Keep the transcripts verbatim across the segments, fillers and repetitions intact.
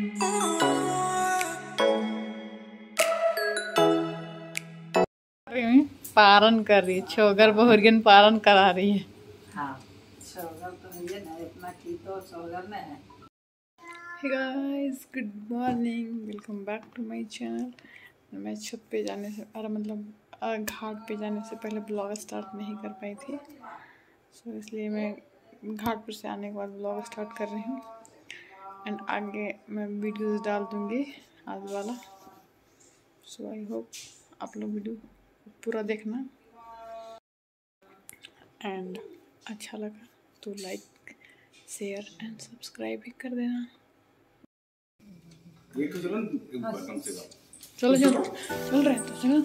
पारण कर रही है, छोगर बहुरियन पारण करा रही है। हाँ, छोगर तो है ना, इतना की तो छोगर में है। Hey guys, good morning, welcome back to my channel। मैं छत पे जाने से अरे मतलब घाट पे जाने से पहले ब्लॉग स्टार्ट नहीं कर पाई थी, सो इसलिए मैं घाट पर से आने के बाद ब्लॉग स्टार्ट कर रही हूँ। एंड आगे मैं वीडियोस डाल दूँगी आज वाला, सो आई होप आप लोग वीडियो पूरा देखना। एंड अच्छा लगा तो लाइक शेयर एंड सब्सक्राइब भी कर देना। एक तो चलो एक बार कम से कम चलो चलो चल रहे हैं तो चलो।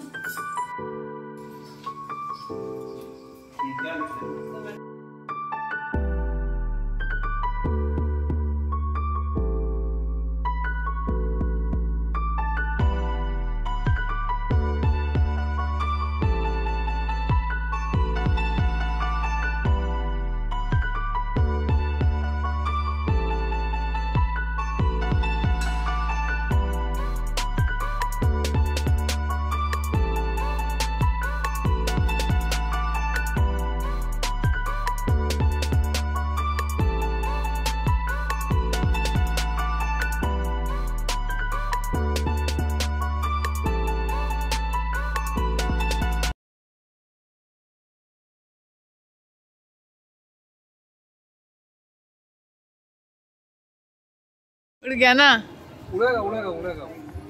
उड़ गया ना, उड़ेगा उड़ेगा उड़ेगा।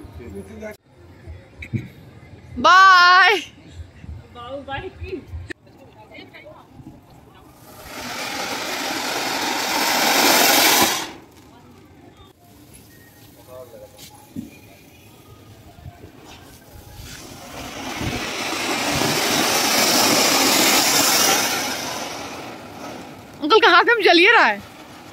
Bye bye. अंकल का हाथ में जलिए रहा है।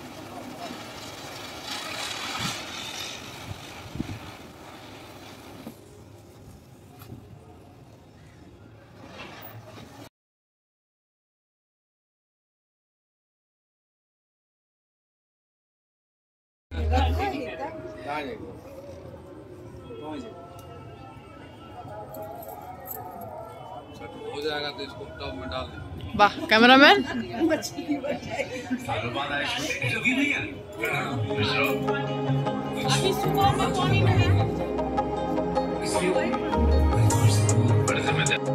हो जाएगा तो इसको टब में डाल दे। वाह कैमरामैन। अभी सुबह में पानी नहीं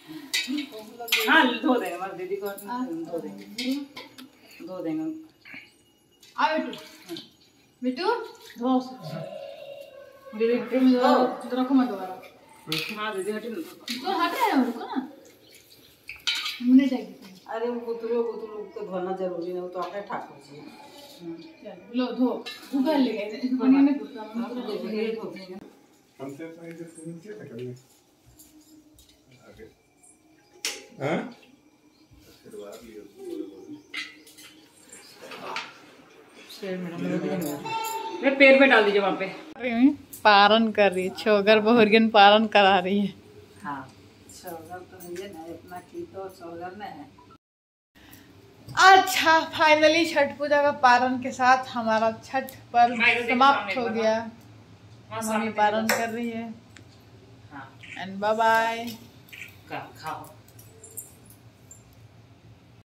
हाँ धो देंगे हमारे दीदी को धो देंगे धो देंगे आ बेटू बेटू धो दीदी हटे धो तो रखो मत दोबारा। हाँ दीदी हटे ना तो हटे है उनको ना हमने चाहिए। अरे वो बुतरू बुतरू को धोना जरूरी है वो तो आपने ठाकुर जी चल लो धो उगल ले गए इस पानी में घुसा हम दीदी धो देंगे हमसे तो ये सुन के था कभी आगे हां आशीर्वाद लियो शेर मैडम मैं पैर पे डाल दीजिए वहाँ पे पारण कर रही है छोगर बहुर्गन पारण करा रही है। हाँ छोगर तो है ना इतना की तो छोगर में है। अच्छा फाइनली छठ पूजा का पारण के साथ हमारा छठ पर्व समाप्त हो गया। मम्मी पारण कर रही है एंड बाय बाय खाओ